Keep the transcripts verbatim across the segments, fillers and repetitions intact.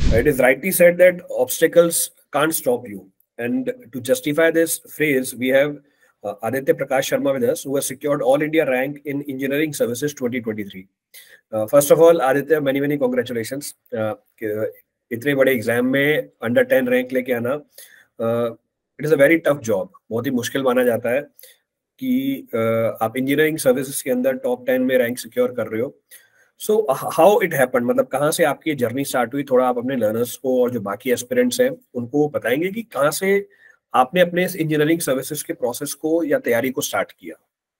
It is rightly said that obstacles can't stop you. And to justify this phrase, we have uh, Aditya Prakash Sharma with us, who has secured All India rank in Engineering Services twenty twenty-three. Uh, first of all, Aditya, many many congratulations. Uh, इतने बड़े exam में under ten rank लेके आना, it is a very tough job. बहुत ही मुश्किल माना जाता है कि uh, आप इंजीनियरिंग सर्विसेज के अंदर टॉप टेन में रैंक सिक्योर कर रहे हो. सो हाउ इट हैपन, मतलब कहाँ से आपकी जर्नी स्टार्ट हुई? थोड़ा आप अपने लर्नर्स को और जो बाकी एस्पिरेंट्स हैं उनको बताएंगे कि कहाँ से आपने अपने इस इंजीनियरिंग सर्विसेज के प्रोसेस को या तैयारी को स्टार्ट किया?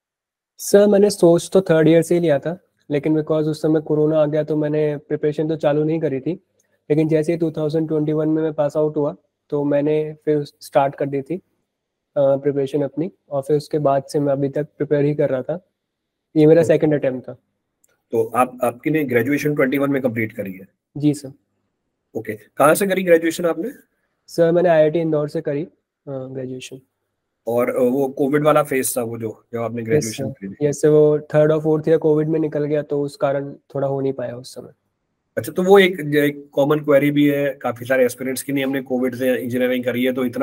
सर मैंने सोच तो थर्ड ईयर से ही लिया था, लेकिन बिकॉज उस समय कोरोना आ गया तो मैंने प्रिपरेशन तो चालू नहीं करी थी. लेकिन जैसे ही टू थाउजेंड ट्वेंटी वन में मैं पास आउट हुआ तो मैंने फिर स्टार्ट कर दी थी प्रिपरेशन अपनी, और फिर उसके बाद से मैं अभी तक प्रिपेयर ही कर रहा था. ये मेरा सेकंड अटेम्प्ट था. तो आप आपकी ने ग्रेजुएशन इक्कीस में कंप्लीट करी है? जी सर. ओके, कहाँ से करी ग्रेजुएशन आपने? सर मैंने आई आई टी इंदौर से करी ग्रेजुएशन. और वो कोविड वाला फेज था वो जो जब आपने ग्रेजुएशन करी? यस सर, वो थर्ड और फोर्थ ईयर कोविड में निकल गया तो उस कारण थोड़ा हो नहीं पाया उस समय. अच्छा, तो वो एक एक कॉमन क्वेरी भी है काफी सारे एस्पिरेंट्स की, नहीं हमने कोविड से इंजीनियरिंग करी है तो इतना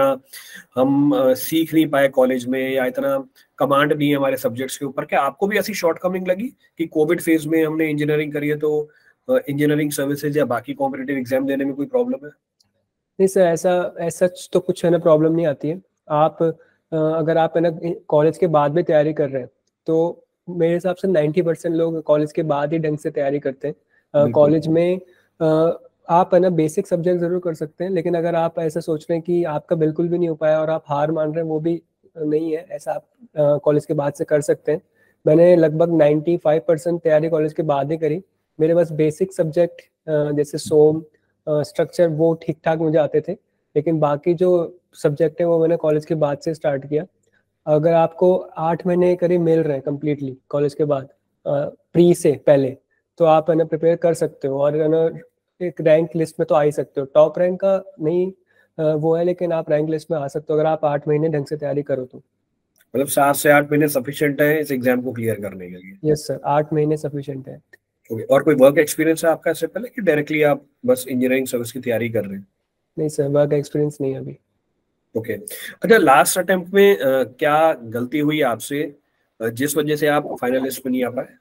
हम आ, सीख नहीं पाए कॉलेज में, या इतना कमांड नहीं है हमारे सब्जेक्ट्स के ऊपर. क्या आपको भी ऐसी शॉर्टकमिंग लगी कि कोविड फेज में हमने इंजीनियरिंग करी है तो इंजीनियरिंग सर्विसेज या बाकी कॉम्पिटिटिव एग्जाम देने में कोई प्रॉब्लम है? नहीं सर, ऐसा ऐसा तो कुछ है ना, प्रॉब्लम नहीं आती है. आप अगर आप है ना कॉलेज के बाद भी तैयारी कर रहे हैं तो मेरे हिसाब से नाइन्टी परसेंट लोग कॉलेज के बाद ही ढंग से तैयारी करते हैं. कॉलेज में uh, आप है ना बेसिक सब्जेक्ट जरूर कर सकते हैं, लेकिन अगर आप ऐसा सोच रहे हैं कि आपका बिल्कुल भी नहीं हो पाया और आप हार मान रहे हैं, वो भी नहीं है. ऐसा आप कॉलेज के बाद से कर सकते हैं. मैंने लगभग नाइन्टी फाइव परसेंट तैयारी कॉलेज के बाद ही करी. मेरे बस बेसिक सब्जेक्ट जैसे सोम स्ट्रक्चर वो ठीक ठाक मुझे आते थे, लेकिन बाकी जो सब्जेक्ट है वो मैंने कॉलेज के बाद से स्टार्ट किया. अगर आपको आठ महीने करीब मिल रहे हैं कम्प्लीटली कॉलेज के बाद प्री से पहले, तो आप है ना प्रिपेयर कर सकते हो और है ना एक रैंक लिस्ट में तो आ ही सकते हो. टॉप रैंक का नहीं वो है, लेकिन आप रैंक लिस्ट में आ सकते हो अगर आप आठ महीने ढंग से तैयारी करो तो. मतलब सात से आठ महीने सफिशिएंट है इस एग्जाम को क्लियर करने के लिए? यस सर, आठ महीने सफिशिएंट है. ओके, और कोई वर्क एक्सपीरियंस है आपका इससे पहले कि डायरेक्टली आप बस इंजीनियरिंग सर्विस की तैयारी कर रहे हैं? नहीं सर, वर्क एक्सपीरियंस नहीं अभी. Okay okay. अच्छा, लास्ट अटेम्प्ट में आ, क्या गलती हुई आपसे जिस वजह से आप फाइनल लिस्ट में नहीं आ पाए?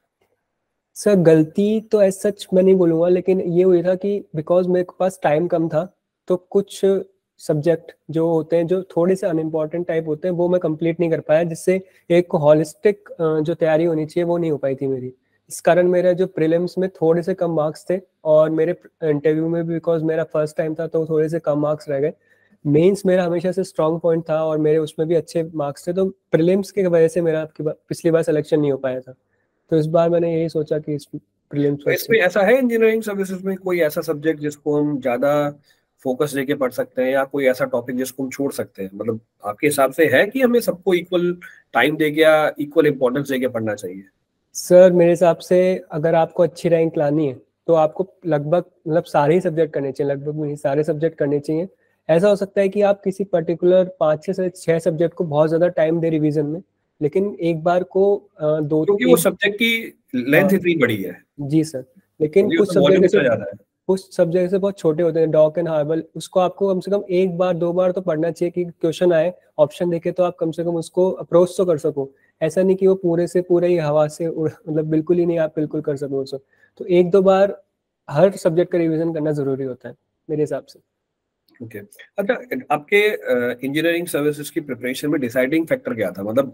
सर गलती तो एज सच मैं नहीं बोलूँगा, लेकिन ये हुई था कि बिकॉज मेरे पास टाइम कम था तो कुछ सब्जेक्ट जो होते हैं जो थोड़े से अनइम्पॉर्टेंट टाइप होते हैं वो मैं कंप्लीट नहीं कर पाया, जिससे एक हॉलिस्टिक जो तैयारी होनी चाहिए वो नहीं हो पाई थी मेरी. इस कारण मेरा जो प्रीलिम्स में थोड़े से कम मार्क्स थे, और मेरे इंटरव्यू में भी बिकॉज मेरा फर्स्ट टाइम था तो थोड़े से कम मार्क्स रह गए. मेंस मेरा हमेशा से स्ट्रॉन्ग पॉइंट था और मेरे उसमें भी अच्छे मार्क्स थे, तो प्रीलिम्स की वजह से मेरा आपकी पिछली बार सिलेक्शन नहीं हो पाया था. तो इस बार मैंने यही सोचा कि इस प्रीलिम्स तो इसमें ऐसा है इंजीनियरिंग सर्विसेज में कोई ऐसा सब्जेक्ट जिसको हम ज्यादा फोकस देके पढ़ सकते हैं, या कोई ऐसा टॉपिक जिसको हम छोड़ सकते हैं? मतलब आपके हिसाब से है कि हमें सबको इक्वल टाइम देके या इक्वल इंपॉर्टेंस देके पढ़ना चाहिए? सर मेरे हिसाब से अगर आपको अच्छी रैंक लानी है तो आपको लगभग मतलब सारे ही सब्जेक्ट करने चाहिए, लगभग नहीं सारे सब्जेक्ट करने चाहिए. ऐसा हो सकता है कि आप किसी पर्टिकुलर पाँच छः से छः सब्जेक्ट को बहुत ज़्यादा टाइम दे रिवीजन में, लेकिन एक बार को दो क्योंकि वो सब्जेक्ट की लेंथ इतनी बड़ी है. जी सर, लेकिन कुछ सब्जेक्ट ज्यादा है, कुछ सब्जेक्ट से बहुत छोटे होते हैं, डॉक एंड हार्बल, उसको आपको कम से कम एक बार दो बार तो पढ़ना चाहिए कि क्वेश्चन आए ऑप्शन देखे तो आप कम से कम उसको अप्रोच तो कर सको. ऐसा नहीं कि वो पूरे से पूरे ही हवा से मतलब बिल्कुल ही नहीं आप बिल्कुल कर सको उसको. तो एक दो बार हर सब्जेक्ट का रिवीजन करना जरूरी होता है मेरे हिसाब से. Okay okay. अच्छा, आपके इंजीनियरिंग सर्विसेज की प्रिपरेशन में डिसाइडिंग फैक्टर क्या था? मतलब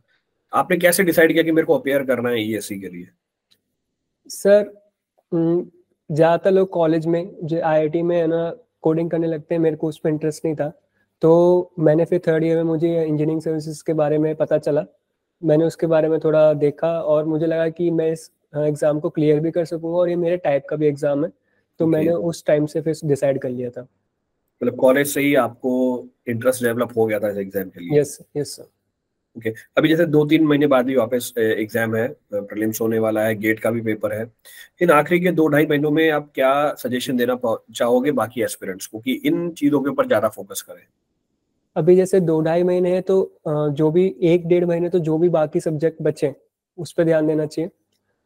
आपने कैसे डिसाइड किया कि मेरे को अपेयर करना है ईएससी के लिए? सर ज़्यादातर लोग कॉलेज में जो आईआईटी में है ना कोडिंग करने लगते हैं, मेरे को उसमें इंटरेस्ट नहीं था. तो मैंने फिर थर्ड ईयर में मुझे इंजीनियरिंग सर्विसेज के बारे में पता चला, मैंने उसके बारे में थोड़ा देखा और मुझे लगा कि मैं इस एग्ज़ाम को क्लियर भी कर सकूंगा और ये मेरे टाइप का भी एग्ज़ाम है. तो okay. मैंने उस टाइम से फिर डिसाइड कर लिया था. मतलब कॉलेज से ही आपको इंटरेस्ट डेवलप हो गया था इस एग्जाम के लिए? Yes yes sir. ओके, अभी जैसे दो तीन महीने बाद भी वापस एग्जाम है, प्रीलिम्स होने वाला है, गेट का भी पेपर है. इन आखिरी के दो ढाई महीनों में आप क्या सजेशन देना चाहोगे बाकी एस्पिरेंट्स को कि इन चीजों के ऊपर ज्यादा फोकस करें? अभी जैसे दो ढाई महीने हैं तो जो भी एक डेढ़ महीने तो जो भी बाकी सब्जेक्ट बचे उस पर ध्यान देना चाहिए.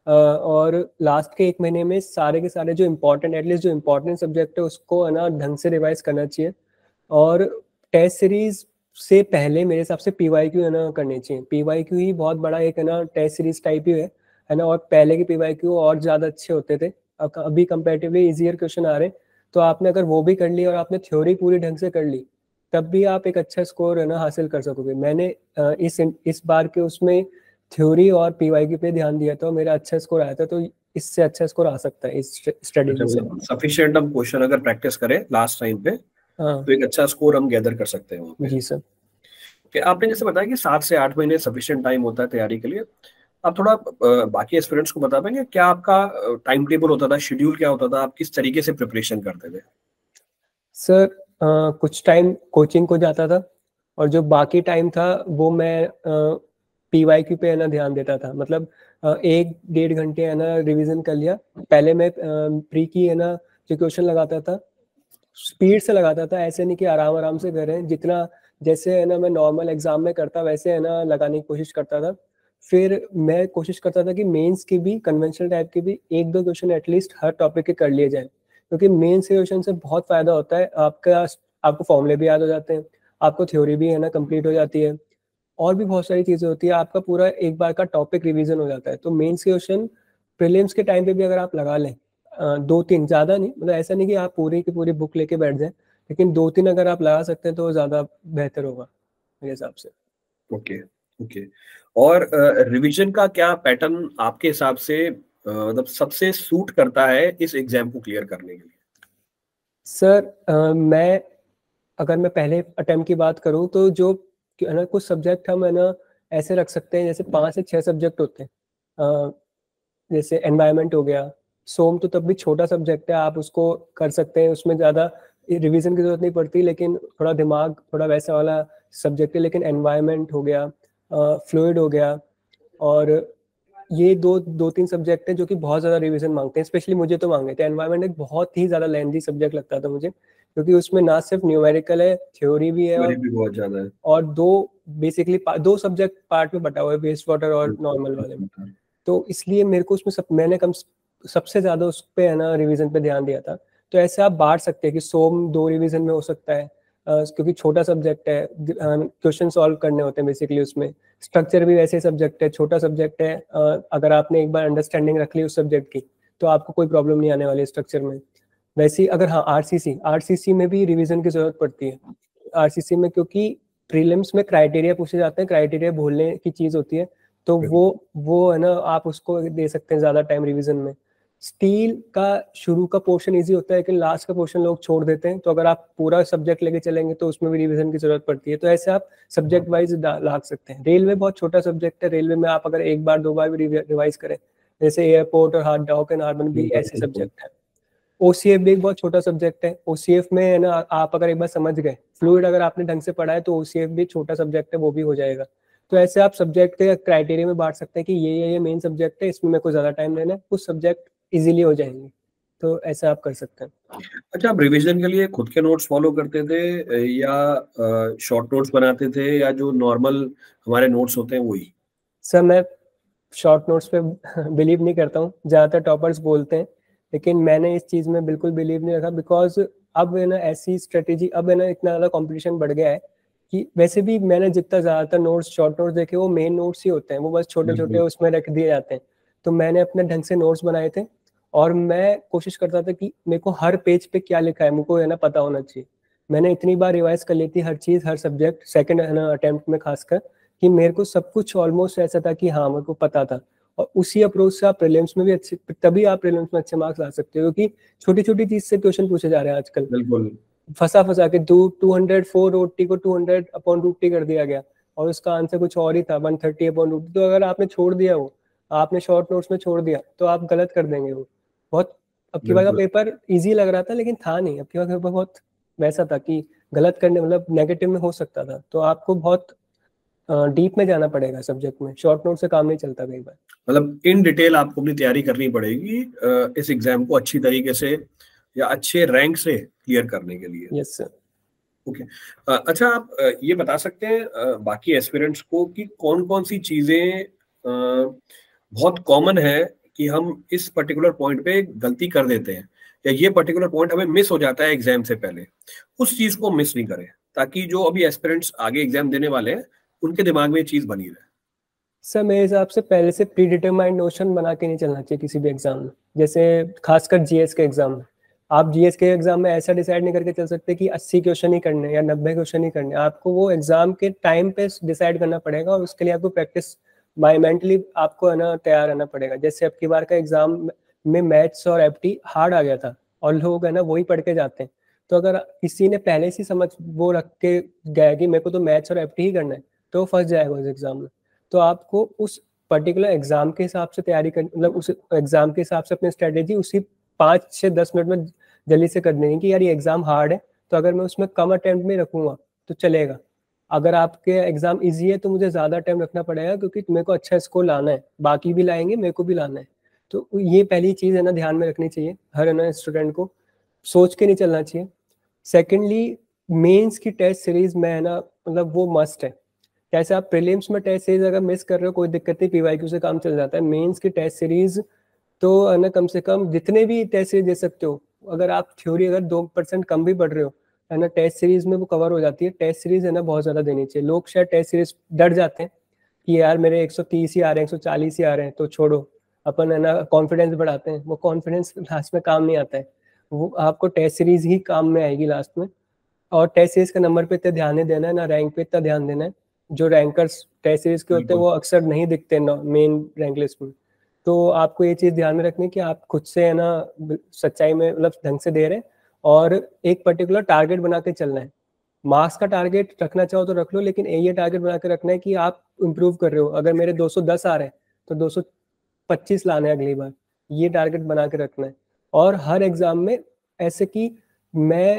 और लास्ट के एक महीने में सारे के सारे जो इम्पोर्टेंट एटलीस्ट जो इम्पोर्टेंट सब्जेक्ट है उसको है ना ढंग से रिवाइज करना चाहिए। और टेस्ट सीरीज से पहले मेरे हिसाब से पीवाईक्यू है ना करनी चाहिए। पीवाईक्यू ही बहुत बड़ा एक है ना टेस्ट सीरीज टाइप ही है है ना। और पहले के पीवाईक्यू और ज्यादा अच्छे होते थे, अभी कंपैरेटिवली इजियर क्वेश्चन आ रहे हैं। तो आपने अगर वो भी कर ली और आपने थ्योरी पूरी ढंग से कर ली तब भी आप एक अच्छा स्कोर है ना हासिल कर सकोगे। मैंने इस इस बार के उसमें थ्योरी और पीवाईक्यू पे ध्यान दिया था, मेरा अच्छा स्कोर आया था। तो इससे अच्छा स्कोर आ सकता है इस स्ट्रेटेजी से। सफिशिएंट हम क्वेश्चन अगर प्रैक्टिस करें लास्ट टाइम पे, हाँ, तो एक अच्छा स्कोर हम गैदर कर सकते हैं वहाँ पे। जी सर। कि आपने जैसे बताया कि सात से आठ महीने सफिशिएंट टाइम होता है तैयारी के लिए, आप थोड़ा बाकी एस्पिरेंट्स को बता पाएंगे क्या आपका टाइम टेबल होता था, शेड्यूल क्या होता था, आप किस तरीके से प्रिपरेशन करते थे? सर कुछ टाइम कोचिंग को जाता था और जो बाकी टाइम था वो मैं पीवाईक्यू पे है ना ध्यान देता था। मतलब आ, एक डेढ़ घंटे है ना रिवीजन कर लिया। पहले मैं प्री की है ना जो क्वेश्चन लगाता था स्पीड से लगाता था, ऐसे नहीं कि आराम आराम से करें, जितना जैसे है ना मैं नॉर्मल एग्जाम में करता वैसे है ना लगाने की कोशिश करता था। फिर मैं कोशिश करता था कि मेंस की भी कन्वेंशनल टाइप के भी एक दो क्वेश्चन एटलीस्ट हर टॉपिक के कर लिए जाए, क्योंकि मेंस के क्वेश्चन से बहुत फायदा होता है। आपका आपको फॉर्मूले भी याद हो जाते हैं, आपको थ्योरी भी है ना कंप्लीट हो जाती है, और भी बहुत सारी चीजें होती है, आपका पूरा एक बार का टॉपिक रिवीजन हो जाता है। तो मेंस के क्वेश्चन प्रीलिम्स के टाइम पे भी अगर आप लगा लें दो तीन, ज्यादा नहीं, मतलब ऐसा नहीं कि आप पूरी की पूरी बुक लेके बैठ जाए, लेकिन दो तीन अगर आप लगा सकते हैं तो ज्यादा बेहतर होगा मेरे हिसाब से। Okay okay. और रिवीजन का क्या पैटर्न आपके हिसाब से मतलब सबसे सूट करता है इस एग्जाम को क्लियर करने के लिए? सर uh, मैं अगर मैं पहले अटेम्प्ट की बात करूं तो जो है ना कुछ सब्जेक्ट हम है ना ऐसे रख सकते हैं, जैसे पांच से छह सब्जेक्ट होते हैं। uh, जैसे एनवायरनमेंट हो गया, सोम तो तब भी छोटा सब्जेक्ट है, आप उसको कर सकते हैं, उसमें ज़्यादा रिवीजन की जरूरत नहीं पड़ती, लेकिन थोड़ा दिमाग थोड़ा वैसा वाला सब्जेक्ट है। लेकिन एनवायरनमेंट हो गया, फ्लूइड हो गया, और ये दो दो तीन सब्जेक्ट है जो कि बहुत ज़्यादा रिवीजन मांगते हैं, स्पेशली मुझे तो मांगे थे। एनवायरनमेंट एक बहुत ही ज़्यादा लेंथी सब्जेक्ट लगता था मुझे, क्योंकि उसमें ना सिर्फ न्यूमेरिकल है, थ्योरी भी है, और भी बहुत ज़्यादा है, और दो बेसिकली दो सब्जेक्ट पार्ट में बटा हुआ है, वेस्ट वाटर और नॉर्मल वाले में। तो इसलिए मेरे को उसमें सब, मैंने कम सबसे ज्यादा उस पे है ना रिवीजन पे ध्यान दिया था। तो ऐसे आप बांट सकते हैं कि सोम दो रिवीजन में हो सकता है, uh, क्योंकि छोटा सब्जेक्ट है, क्वेश्चन सॉल्व करने होते हैं बेसिकली उसमें। स्ट्रक्चर भी वैसे सब्जेक्ट है, छोटा सब्जेक्ट है, uh, अगर आपने एक बार अंडरस्टैंडिंग रख ली उस सब्जेक्ट की तो आपको कोई प्रॉब्लम नहीं आने वाली स्ट्रक्चर में। वैसे ही अगर हाँ आरसीसी आरसीसी में भी रिवीजन की जरूरत पड़ती है। आरसीसी में क्योंकि प्रीलिम्स में क्राइटेरिया पूछे जाते हैं, क्राइटेरिया भूलने की चीज होती है, तो वो वो है ना आप उसको दे सकते हैं ज्यादा टाइम रिवीजन में। स्टील का शुरू का पोर्शन इजी होता है, लेकिन लास्ट का पोर्शन लोग छोड़ देते हैं, तो अगर आप पूरा सब्जेक्ट लेके चलेंगे तो उसमें भी रिवीजन की जरूरत पड़ती है। तो ऐसे आप सब्जेक्ट वाइज लाग सकते हैं। रेलवे बहुत छोटा सब्जेक्ट है, रेलवे में आप अगर एक बार दो बार भी रिवाइज करें, जैसे एयरपोर्ट और हार्ड डॉक एंड हार्बन भी ऐसे सब्जेक्ट है। ओसीएफ भी एक बहुत छोटा सब्जेक्ट है, ओसीएफ में है ना आप अगर एक बार समझ गए, फ्लूइड अगर आपने ढंग से पढ़ा है तो ओसीएफ भी छोटा सब्जेक्ट है, वो भी हो जाएगा। तो ऐसे आप सब्जेक्ट के क्राइटेरिया में बांट सकते हैं कि ये ये ये मेन सब्जेक्ट है, इसमें मेरे को ज्यादा टाइम देना है, कुछ सब्जेक्ट इजीली हो जाएंगे। तो ऐसा आप कर सकते हैं। अच्छा, आप रिवीजन के लिए खुद के नोट्स फॉलो करते थे या शॉर्ट नोट्स बनाते थे, या जो नॉर्मल हमारे नोट्स होते हैं वही? सर मैं शॉर्ट नोट्स पे बिलीव नहीं करता हूँ, ज्यादातर टॉपर्स बोलते हैं, लेकिन मैंने इस चीज में बिल्कुल बिलीव नहीं रखा। बिकॉज अब है ना ऐसी स्ट्रेटेजी, अब है ना इतना ज्यादा कंपटीशन बढ़ गया है कि वैसे भी मैंने जितना ज्यादातर नोट्स शॉर्ट नोट्स देखे वो मेन नोट्स ही होते हैं, वो बस छोटे छोटे उसमें रख दिए जाते हैं। तो मैंने अपने ढंग से नोट्स बनाए थे, और मैं कोशिश करता था कि मेरे को हर पेज पे क्या लिखा है मेरे को है ना पता होना चाहिए। मैंने इतनी बार रिवाइज कर ली थी हर चीज, हर सब्जेक्ट, सेकंड है ना अटेम्प्ट में खासकर, कि मेरे को सब कुछ ऑलमोस्ट ऐसा था कि हाँ मेरे को पता था। और उसी अप्रोच से आप प्रीलिम्स में भी अच्छे, तभी आप प्रीलिम्स में अच्छे मार्क्स ला सकते हो, क्योंकि छोटी छोटी चीज से क्वेश्चन पूछे जा रहे हैं आजकल। बिल्कुल फंसा फंसा के दो two hundred four root T को two hundred upon root T कर दिया गया, और उसका आंसर कुछ और ही था, one thirty upon root T. तो अगर आपने छोड़ दिया, वो आपने शॉर्ट नोट्स में छोड़ दिया, तो आप गलत कर देंगे। वो बहुत, अब की बार का पेपर इजी लग रहा था लेकिन था नहीं, अब की बार का पेपर बहुत वैसा था कि गलत करने मतलब नेगेटिव में हो सकता था। तो आपको बहुत डीप में जाना पड़ेगा सब्जेक्ट में, शॉर्ट नोट से काम नहीं चलता कई बार। मतलब इन डिटेल आपको अपनी तैयारी करनी पड़ेगी इस एग्जाम को अच्छी तरीके से या अच्छे रैंक से क्लियर करने के लिए। Yes sir. ओके, अच्छा आप ये बता सकते हैं बाकी एस्पिरेंट्स को कि कौन कौन सी चीजें बहुत कॉमन है कि हम इस पर्टिकुलर पॉइंट पे गलती कर देते हैं या ये पर्टिकुलर पॉइंट हमें मिस हो जाता है एग्जाम से पहले, उस चीज को मिस नहीं करें, ताकि जो अभी एस्पिरेंट्स आगे एग्जाम देने वाले हैं उनके दिमाग में ये चीज बनी रहे। सर मेरे हिसाब से पहले से प्री डिटरमाइंड नोशन बना के नहीं चलना चाहिए किसी भी एग्जाम में, जैसे खासकर जीएस के एग्जाम में। आप जीएस के एग्जाम में ऐसा डिसाइड नहीं करके चल सकते कि अस्सी क्वेश्चन ही करने या नब्बे क्वेश्चन ही करने। आपको वो एग्जाम के टाइम पे डिसाइड करना पड़ेगा और उसके लिए आपको प्रैक्टिस बाय मेंटली आपको है ना तैयार रहना पड़ेगा। जैसे अब की बार का एग्जाम में मैथ्स और एफटी हार्ड आ गया था और लोग है ना वही पढ़ के जाते हैं। तो अगर किसी ने पहले से समझ वो रख के गया कि मेरे को तो मैथ्स और एफटी ही करना है, तो वो फंस जाएगा उस एग्जाम में। तो आपको उस पर्टिकुलर एग्जाम के हिसाब से तैयारी कर, मतलब उस एग्जाम के हिसाब से अपनी स्ट्रेटेजी उसी पाँच से दस मिनट में जल्दी से कर देंगे कि यार ये एग्जाम हार्ड है, तो अगर मैं उसमें कम अटेम्प्ट में रखूंगा तो चलेगा। अगर आपके एग्जाम इजी है तो मुझे ज्यादा टाइम रखना पड़ेगा, क्योंकि मेरे को अच्छा स्कोर लाना है, बाकी भी लाएंगे, मेरे को भी लाना है। तो ये पहली चीज है ना ध्यान में रखनी चाहिए हर है ना स्टूडेंट को, सोच के नहीं चलना चाहिए। सेकेंडली, मेंस की टेस्ट सीरीज में है ना मतलब वो मस्ट है। जैसे आप प्रीलिम्स में टेस्ट सीरीज अगर मिस कर रहे हो कोई दिक्कत नहीं, पीवाईक्यू से काम चल जाता है। मेंस की टेस्ट सीरीज तो है ना कम से कम जितने भी टेस्ट सीरीज दे सकते हो, अगर आप थ्योरी अगर दो परसेंट कम भी पढ़ रहे हो है ना, टेस्ट सीरीज में वो कवर हो जाती है। टेस्ट सीरीज है ना बहुत ज्यादा देनी चाहिए। लोग शायद टेस्ट सीरीज डर जाते हैं कि यार मेरे एक सौ तीस ही आ रहे हैं, एक सौ चालीस ही आ रहे हैं, तो छोड़ो, अपन है ना कॉन्फिडेंस बढ़ाते हैं। वो कॉन्फिडेंस लास्ट में काम नहीं आता है, वो आपको टेस्ट सीरीज ही काम में आएगी लास्ट में। और टेस्ट सीरीज का नंबर पे इतना ध्यान नहीं देना है, ना रैंक पे इतना ध्यान देना है। जो रैंकर्स टेस्ट सीरीज के होते हैं वो अक्सर नहीं दिखते मेन रैंक लिस्ट में। तो आपको ये चीज ध्यान में रखनी है कि आप खुद से है ना सच्चाई में मतलब ढंग से दे रहे हैं और एक पर्टिकुलर टारगेट बना के चलना है। मार्क्स का टारगेट रखना चाहो तो रख लो, लेकिन ये टारगेट बना के रखना है कि आप इम्प्रूव कर रहे हो। अगर मेरे दो सौ दस आ रहे हैं तो दो सौ पच्चीस लाना है अगली बार, ये टारगेट बना के रखना है। और हर एग्जाम में ऐसे कि मैं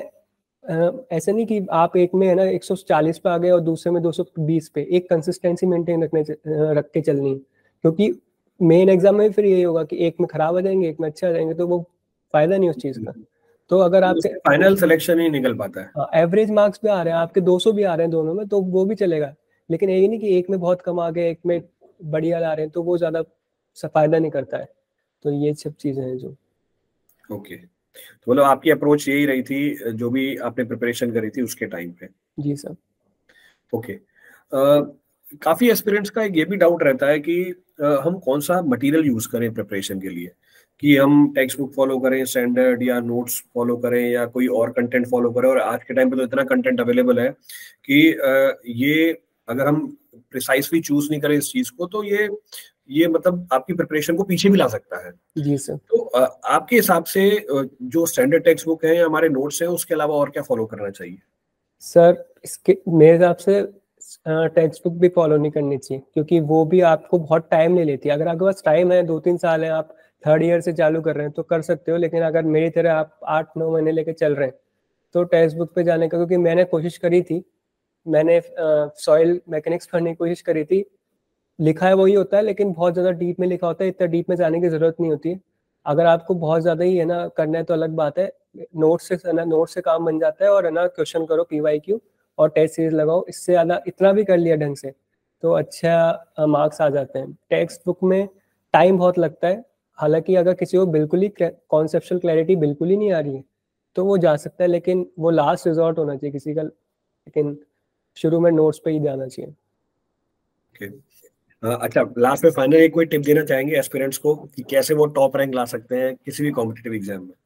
ऐसे नहीं कि आप एक में है ना एक सौ चालीस पे आ गए और दूसरे में दो सौ बीस पे, एक कंसिस्टेंसी मेंटेन रखने रख के चलनी है। क्योंकि मेन एग्जाम में फिर यही होगा कि एक में खराब आ जाएंगे, एक में अच्छे आ जाएंगे, तो वो फायदा नहीं उस चीज का। तो अगर आपके फाइनल सिलेक्शन ही निकल पाता है, एवरेज मार्क्स भी आ रहे हैं आपके, दो सौ भी आ रहे हैं दोनों में, तो वो भी चलेगा। लेकिन ये नहीं कि एक में बहुत कम आ गए, एक में बढ़िया ला रहे हैं, तो वो ज्यादा फायदा नहीं करता है। तो ये सब चीजें हैं जो ओके okay. तो मतलब आपकी अप्रोच यही रही थी जो भी आपने प्रिपरेशन करी थी उसके टाइम पे? जी सर। Okay okay. uh, काफी एस्पिरेंट्स का ये भी डाउट रहता है कि uh, हम कौन सा मटेरियल यूज करें प्रिपरेशन के लिए, कि हम टेक्स्ट बुक फॉलो करें स्टैंडर्ड, या नोट्स फॉलो करें, या कोई और कंटेंट फॉलो करें। और आज के टाइम पे तो इतना कंटेंट अवेलेबल है कि uh, ये अगर हम प्रिसाइसली चूज नहीं करें इस चीज को तो ये ये मतलब आपकी प्रिपरेशन को पीछे भी ला सकता है। जी सर। तो आपके हिसाब से जो स्टैंडर्ड टेक्स्ट बुक है या हमारे नोट्स हैं उसके अलावा और क्या फॉलो करना चाहिए? सर इसके मेरे हिसाब से टेक्स्ट बुक भी फॉलो नहीं करनी चाहिए, क्योंकि वो भी आपको बहुत टाइम ले लेती है। अगर आपके पास टाइम है, दो तीन साल है, आप थर्ड ईयर से चालू कर रहे हैं तो कर सकते हो। लेकिन अगर मेरी तरह आप आठ नौ महीने लेके चल रहे हैं तो टेक्स्ट बुक पे जाने का, क्योंकि मैंने कोशिश करी थी, मैंने सॉइल मैकेनिक्स पढ़ने की कोशिश करी थी। लिखा है वही होता है, लेकिन बहुत ज्यादा डीप में लिखा होता है, इतना डीप में जाने की जरूरत नहीं होती है। अगर आपको बहुत ज्यादा ही है ना करना है तो अलग बात है, नोट से है ना नोट से काम बन जाता है। और है ना क्वेश्चन करो पीवाईक्यू और टेस्ट सीरीज लगाओ, इससे ज्यादा इतना भी कर लिया ढंग से तो अच्छा मार्क्स आ जाते हैं। टेक्स्ट बुक में टाइम बहुत लगता है। हालांकि अगर किसी को बिल्कुल ही कॉन्सेप्चुअल क्लैरिटी बिल्कुल ही नहीं आ रही है तो वो जा सकता है, लेकिन वो लास्ट रिजॉर्ट होना चाहिए किसी का। लेकिन शुरू में नोट्स पे ही जाना चाहिए। okay. uh, अच्छा, लास्ट में फाइनल एक कोई टिप देना चाहेंगे एस्पिरेंट्स को कि कैसे वो टॉप रैंक ला सकते हैं किसी भी कॉम्पिटिटिव एग्जाम में?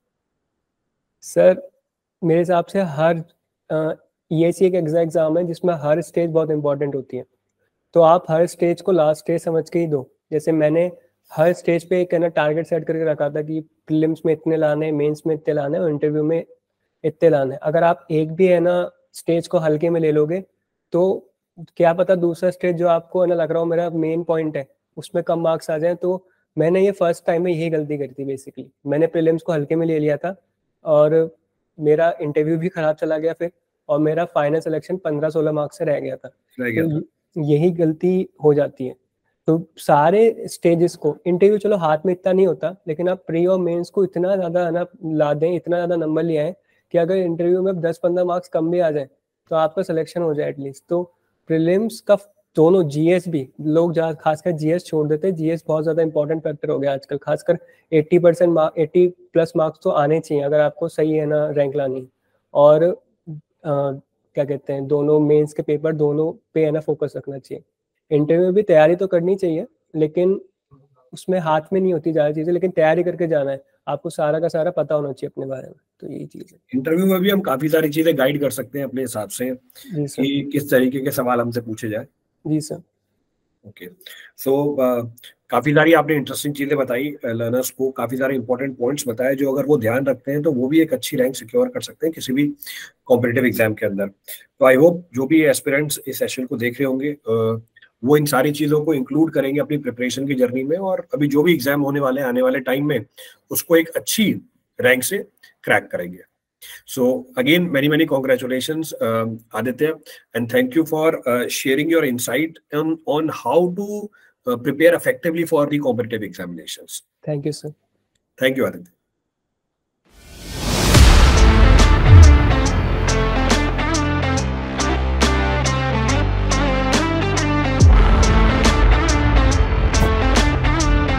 सर मेरे हिसाब से हर ये सी एक एग्जाम है जिसमें हर स्टेज बहुत इंपॉर्टेंट होती है। तो आप हर स्टेज को लास्ट स्टेज समझ के ही दो। जैसे मैंने हर स्टेज पे एक है ना टारगेट सेट करके रखा था कि प्रीलिम्स में इतने लाने, मेंस में इतने लाने और इंटरव्यू में इतने लाने। अगर आप एक भी है ना स्टेज को हल्के में ले लोगे तो क्या पता दूसरा स्टेज जो आपको है ना लग रहा हो मेरा मेन पॉइंट है उसमें कम मार्क्स आ जाए। तो मैंने ये फर्स्ट टाइम में यही गलती करी थी बेसिकली। मैंने प्रीलिम्स को हल्के में ले लिया था और मेरा इंटरव्यू भी खराब चला गया फिर, और मेरा फाइनल सिलेक्शन पंद्रह सोलह मार्क्स से रह गया था। रह गया था। तो यही गलती हो जाती है। तो सारे स्टेजेस को, इंटरव्यू चलो हाथ में इतना नहीं होता, लेकिन आप प्री और मेंस को इतना ज्यादा है ना ला दें, इतना ज्यादा नंबर ले आए कि अगर इंटरव्यू में दस पंद्रह मार्क्स कम भी आ जाए तो आपका सिलेक्शन हो जाए एटलीस्ट। तो प्रीलिम्स का दोनों जीएस भी लोग जहाँ खासकर जीएस छोड़ देते हैं, जीएस बहुत ज्यादा इंपॉर्टेंट फैक्टर हो गया आजकल, खासकर अस्सी परसेंट मार्क अस्सी प्लस मार्क्स तो आने चाहिए अगर आपको सही है ना रैंक लानी। और आ, क्या कहते हैं, दोनों मेंस के पेपर दोनों पे है ना फोकस रखना चाहिए। इंटरव्यू में भी तैयारी तो करनी चाहिए, लेकिन उसमें हाथ में नहीं होती ज़्यादा चीज़ें, लेकिन तैयारी करके जाना है, आपको सारा का सारा पता होना चाहिए अपने बारे में। तो यही चीज़ है। इंटरव्यू में भी हम काफी सारी चीजें गाइड कर सकते हैं अपने हिसाब से जी सर। कि किस तरीके के सवाल हमसे पूछे जाए। जी सर। ओके, सो काफी सारी आपने इंटरेस्टिंग चीजें बताई, लर्नर्स को काफी सारे इंपॉर्टेंट पॉइंट्स बताए जो अगर वो ध्यान रखते हैं तो वो भी एक अच्छी रैंक सिक्योर कर सकते हैं किसी भी कॉम्पिटिटिव एग्जाम के अंदर। तो आई होप जो भी एस्पिरेंट्स इस सेशन को देख रहे होंगे uh, वो इन सारी चीजों को इंक्लूड करेंगे अपनी प्रिपरेशन की जर्नी में, और अभी जो भी एग्जाम होने वाले आने वाले टाइम में उसको एक अच्छी रैंक से क्रैक करेंगे। So again, many many congratulations, um, Aditya, and thank you for uh, sharing your insight on on how to uh, prepare effectively for the competitive examinations. Thank you, sir. Thank you, Aditya.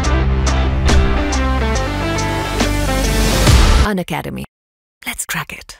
Unacademy. Let's crack it.